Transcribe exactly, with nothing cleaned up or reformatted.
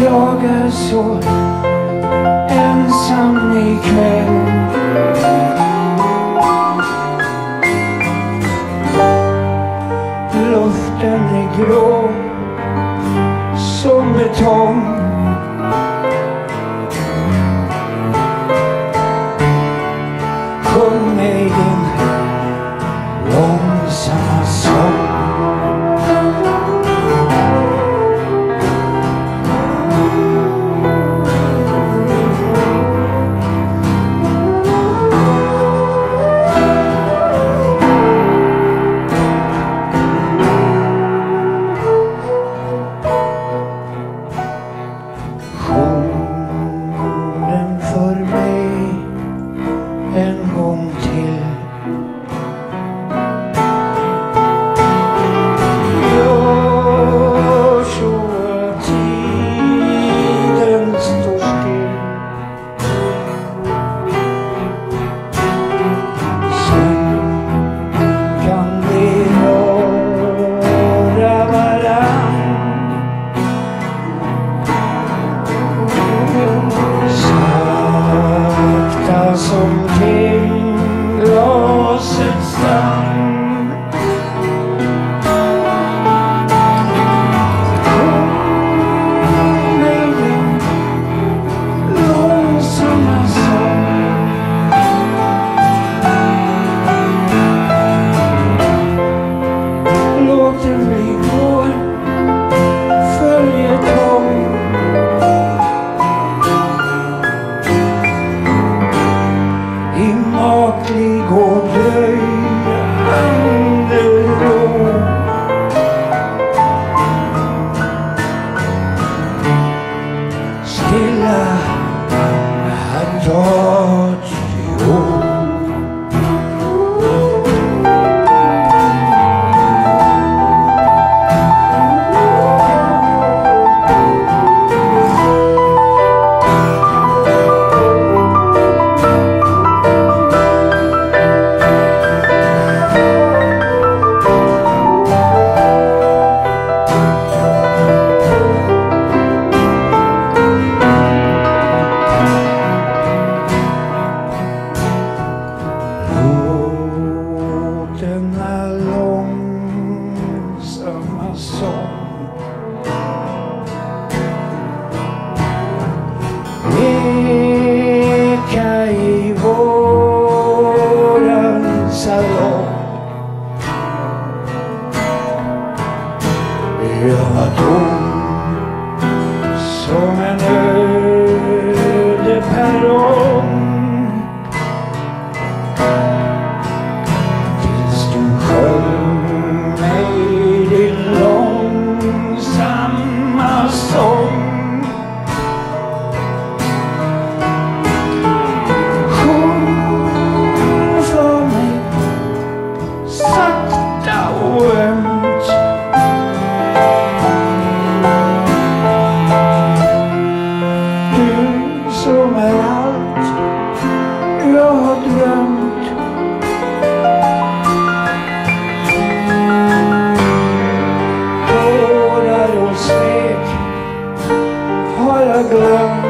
Jag är så ensam ikväll. Luften är grå som betong. Sjung mig din långsamma sång. En gång till. Gör så att tiden står still. Sen kan vi höra varann. Sakta som glasets sand. Sjung mig din långsamma sång. Låt den bli vår följetong. I maklig och dröjande ro. Stilla adagio. Denna långsamma sång eka i våran salong. Jag var tom som en öde perrong. Som är allt jag har drömt. Tårar och svek har jag glömt.